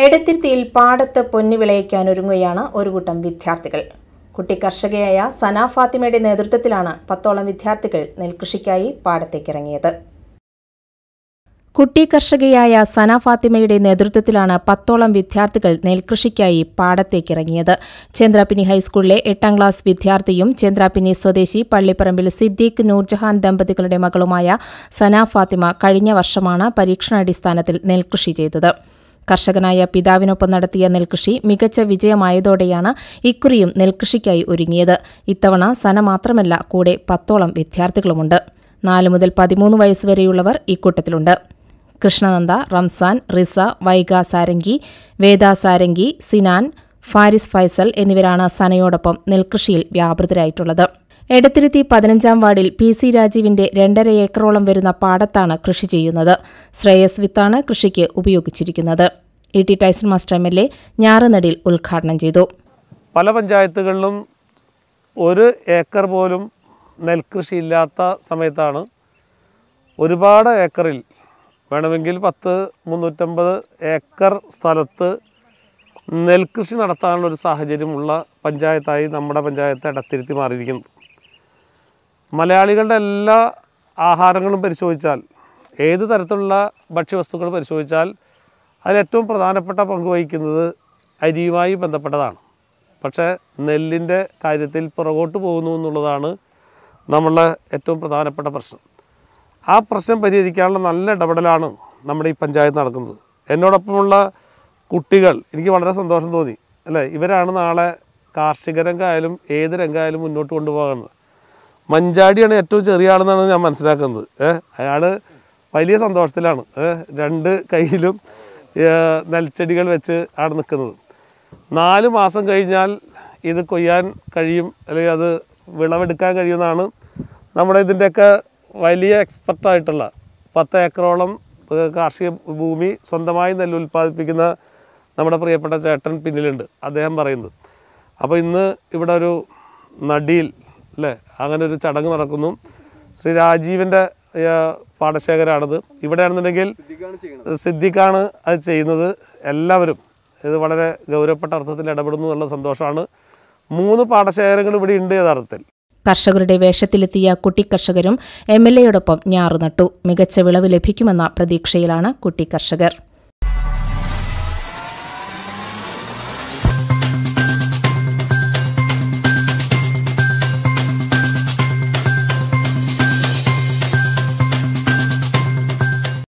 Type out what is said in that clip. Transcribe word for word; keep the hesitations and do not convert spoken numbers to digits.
എടത്തിരുത്തിയിൽ പാടത്ത് പൊന്നു വിളയിക്കാനൊരുങ്ങുകയാണ് ഒരു കൂട്ടം വിദ്യാർത്ഥികൾ. കുട്ടി കർഷകയായ സന ഫാത്തിമയുടെ നേതൃത്വത്തിലാണ് പത്തോളം വിദ്യാർത്ഥികൾ നെൽകൃഷിക്കായി പാടത്തേക്കിറങ്ങിയത്. കുട്ടി കർഷകയായ സന ഫാത്തിമയുടെ നേതൃത്വത്തിലാണ് പത്തോളം വിദ്യാർത്ഥികൾ നെൽകൃഷിക്കായി പാടത്തേക്കിറങ്ങിയത്. ചേന്ദ്രാപ്പിനി ഹൈസ്കൂളിലെ എട്ടാം ക്ലാസ് വിദ്യാർത്ഥിയും ചേന്ദ്രാപ്പിനി സ്വദേശി പള്ളിപ്പറമ്പിൽ സിദ്ദീഖ് നൂർജഹാൻ ദമ്പതികളുടെ മകളുമായ സന ഫാത്തിമ കഴിഞ്ഞ വർഷമാണ് പരീക്ഷണാടിസ്ഥാനത്തിൽ നെൽകൃഷി ചെയ്തത്. കർഷകനായ പിതാവിനൊപ്പം നടത്തിയ നെൽകൃഷി മികച്ച വിജയമായതോടെയാണ് ഇക്കുറിയും നെൽകൃഷിക്കായി ഒരുങ്ങിയത്. ഇത്തവണ സന മാത്രമല്ല, കൂടെ പത്തോളം വിദ്യാർത്ഥികളുമുണ്ട്. നാല് മുതൽ പതിമൂന്ന് വയസ്സുവരെയുള്ളവർ ഇക്കൂട്ടത്തിലുണ്ട്. കൃഷ്ണനന്ദ, റംസാൻ, റിസ, വൈഗ സാരംഗി, വേദ സാരംഗി, സിനാൻ, ഫാരിസ് ഫൈസൽ എന്നിവരാണ് സനയോടൊപ്പം നെൽകൃഷിയിൽ വ്യാപൃതരായിട്ടുള്ളത്. എടത്തിരുത്തി പതിനഞ്ചാം വാർഡിൽ പി സി രാജീവിന്റെ രണ്ടര ഏക്കറോളം വരുന്ന പാടത്താണ് കൃഷി ചെയ്യുന്നത്. ശ്രേയസ് വിത്താണ് കൃഷിക്ക് ഉപയോഗിച്ചിരിക്കുന്നത്. E T Taison master M L A ഞാറുനടിയിൽ ഉദ്ഘാടനം ചെയ്തു. പല പഞ്ചായത്തുകളിലും ഒരു ഏക്കർ പോലും നെൽകൃഷിയില്ലാത്ത സമയത്താണ് ഒരുപാട് ഏക്കറിൽ വേണമെങ്കിൽ പത്ത് മുന്നൂറ്റമ്പത് ഏക്കർ സ്ഥലത്ത് നെൽകൃഷി നടത്താനുള്ളൊരു സാഹചര്യമുള്ള പഞ്ചായത്തായി നമ്മുടെ പഞ്ചായത്ത് എടത്തിരുത്തി മാറിയിരിക്കുന്നത്. മലയാളികളുടെ എല്ലാ ആഹാരങ്ങളും പരിശോധിച്ചാൽ, ഏത് തരത്തിലുള്ള ഭക്ഷ്യവസ്തുക്കൾ പരിശോധിച്ചാൽ അതിലേറ്റവും പ്രധാനപ്പെട്ട പങ്ക് വഹിക്കുന്നത് അരിയുമായി ബന്ധപ്പെട്ടതാണ്. പക്ഷേ നെല്ലിൻ്റെ കാര്യത്തിൽ പുറകോട്ട് പോകുന്നു എന്നുള്ളതാണ് നമ്മളുടെ ഏറ്റവും പ്രധാനപ്പെട്ട പ്രശ്നം. ആ പ്രശ്നം പരിഹരിക്കാനുള്ള നല്ല ഇടപെടലാണ് നമ്മുടെ ഈ പഞ്ചായത്ത് നടക്കുന്നത്. എന്നോടൊപ്പമുള്ള കുട്ടികൾ, എനിക്ക് വളരെ സന്തോഷം തോന്നി. അല്ലേ, ഇവരാണ് നാളെ കാർഷിക രംഗമായാലും ഏത് രംഗമായാലും മുന്നോട്ട് കൊണ്ടുപോകുന്നത്. മഞ്ചാടിയാണ് ഏറ്റവും ചെറിയ ആളെന്നാണ് ഞാൻ മനസ്സിലാക്കുന്നത്. ഏഹ് അയാൾ വലിയ സന്തോഷത്തിലാണ്. രണ്ട് കയ്യിലും നെൽച്ചെടികൾ വെച്ച് ആണ് നിൽക്കുന്നത്. നാല് മാസം കഴിഞ്ഞാൽ ഇത് കൊയ്യാൻ കഴിയും, അല്ലെങ്കിൽ അത് വിളവെടുക്കാൻ കഴിയുമെന്നാണ് നമ്മുടെ ഇതിൻ്റെയൊക്കെ വലിയ എക്സ്പെർട്ടായിട്ടുള്ള പത്ത് ഏക്കറോളം കാർഷിക ഭൂമി സ്വന്തമായി നെല്ല് ഉൽപ്പാദിപ്പിക്കുന്ന നമ്മുടെ പ്രിയപ്പെട്ട ചേട്ടൻ പിന്നിലുണ്ട്, അദ്ദേഹം പറയുന്നത്. അപ്പോൾ ഇന്ന് ഇവിടെ ഒരു നടിയിൽ അല്ലേ അങ്ങനെ ഒരു ചടങ്ങ് നടക്കുന്നു. ശ്രീ രാജീവിൻ്റെ പാടശേഖരാണിത്. ഇവിടെയാണെന്നുണ്ടെങ്കിൽ സിദ്ദീഖാണ് അത് ചെയ്യുന്നത്. എല്ലാവരും ഇത് വളരെ ഗൗരവപ്പെട്ട അർത്ഥത്തിൽ ഇടപെടുന്നു എന്നുള്ള സന്തോഷമാണ്. മൂന്ന് പാടശേഖരങ്ങൾ ഇവിടെ ഉണ്ട് യഥാർത്ഥത്തിൽ. കർഷകരുടെ വേഷത്തിലെത്തിയ കുട്ടി കർഷകരും എം എൽ എയോടൊപ്പം ഞാറുനട്ടു. മികച്ച വിളവ് ലഭിക്കുമെന്ന പ്രതീക്ഷയിലാണ് കുട്ടി കർഷകർ.